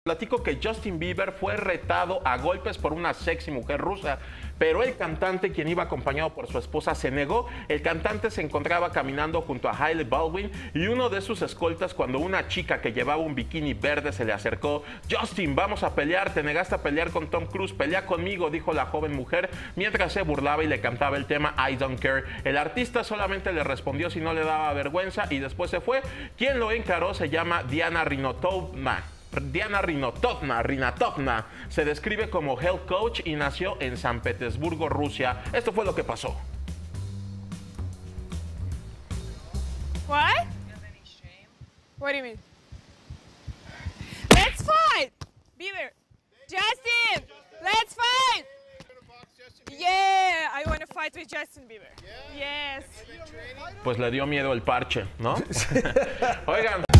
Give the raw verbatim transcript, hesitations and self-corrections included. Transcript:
Platico que Justin Bieber fue retado a golpes por una sexy mujer rusa, pero el cantante, quien iba acompañado por su esposa, se negó. El cantante se encontraba caminando junto a Hailey Baldwin y uno de sus escoltas, cuando una chica que llevaba un bikini verde se le acercó. Justin, vamos a pelear, te negaste a pelear con Tom Cruise, pelea conmigo, dijo la joven mujer, mientras se burlaba y le cantaba el tema I Don't Care. El artista solamente le respondió si no le daba vergüenza y después se fue. Quien lo encaró se llama Diana Rinotovna. Diana Rinotovna, Rinatovna, se describe como health coach y nació en San Petersburgo, Rusia. Esto fue lo que pasó. What? What do you mean? Let's fight! Bieber! Justin! Let's fight! Yeah, I want to fight with Justin Bieber. Yes. Pues le dio miedo el parche, ¿no? Oigan.